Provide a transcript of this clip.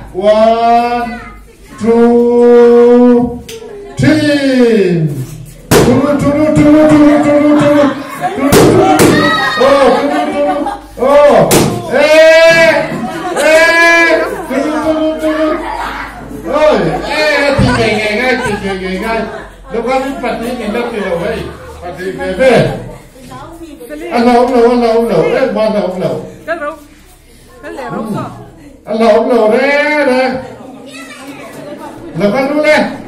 1, 2, 3. Lo qua di partire in lotti lo vedi, partire bene. Allora, guarda, Cái rau, cái lè rau sao? allora, re. Lo qua tu le.